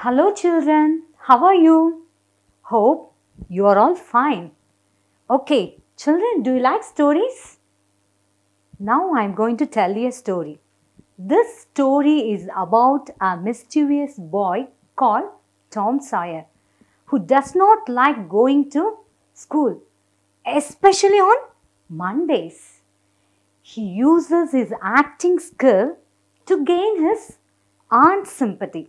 Hello children, how are you? Hope you are all fine. Okay, children, do you like stories? Now I am going to tell you a story. This story is about a mischievous boy called Tom Sawyer who does not like going to school, especially on Mondays. He uses his acting skill to gain his aunt's sympathy.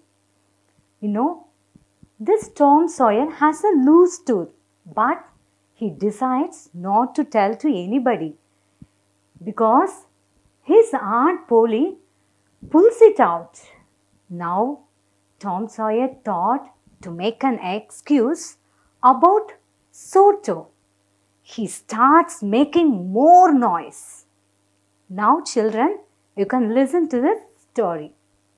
This Tom Sawyer has a loose tooth, but he decides not to tell to anybody because his Aunt Polly pulls it out. Now, Tom Sawyer thought to make an excuse about Soto. He starts making more noise. Now, children, you can listen to the story.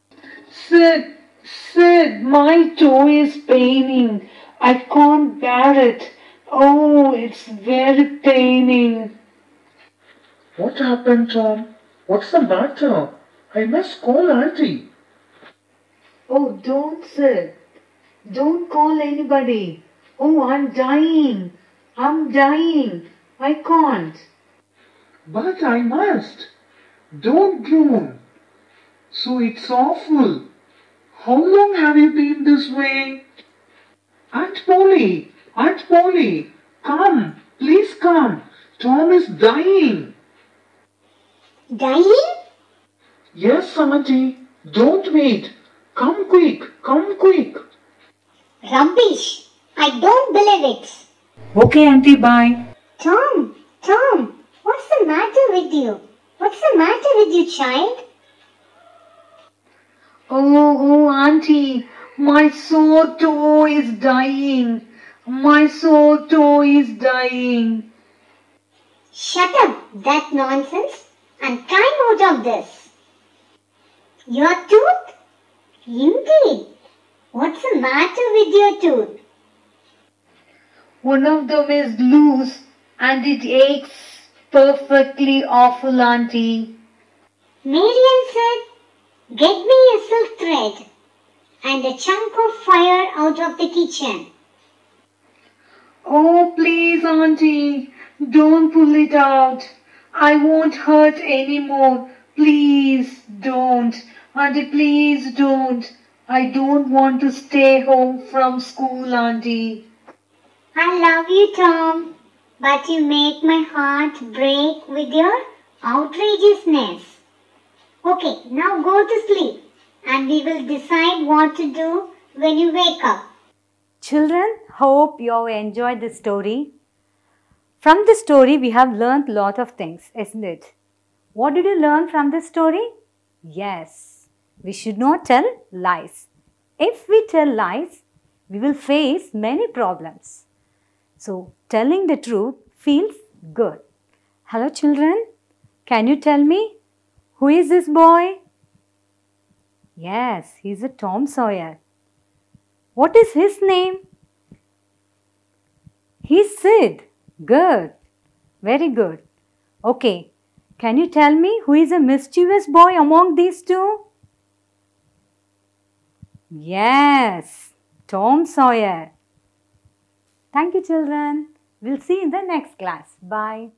Sid, my toe is paining. I can't bear it. Oh, it's very paining. What happened, Tom? What's the matter? I must call Auntie. Oh, don't, Sid. Don't call anybody. Oh, I'm dying. I'm dying. I can't. But I must. Don't groan. So it's awful. How long have you been this way? Aunt Polly, come, please come. Tom is dying. Dying? Yes, Auntie. Don't wait. Come quick. Rubbish. I don't believe it. Okay, Auntie, bye. Tom, what's the matter with you? What's the matter with you, child? Oh, Auntie, my sore toe is dying. My sore toe is dying. Shut up, that nonsense, and climb out of this. Your tooth? Indeed. What's the matter with your tooth? One of them is loose and it aches perfectly awful, Auntie. Marian said, get me a silk thread and a chunk of fire out of the kitchen. Oh, please, Auntie, don't pull it out. I won't hurt anymore. Please don't. Auntie, please don't. I don't want to stay home from school, Auntie. I love you, Tom, but you make my heart break with your outrageousness. Okay, now go to sleep and we will decide what to do when you wake up. Children, hope you have enjoyed the story. From the story, we have learned a lot of things, isn't it? What did you learn from the story? Yes, we should not tell lies. If we tell lies, we will face many problems. So, telling the truth feels good. Hello, children. Can you tell me who is this boy? Yes, he's a Tom Sawyer. What is his name? He's Sid. Good. Very good. Okay. Can you tell me who is a mischievous boy among these two? Yes, Tom Sawyer. Thank you, children. We'll see you in the next class. Bye.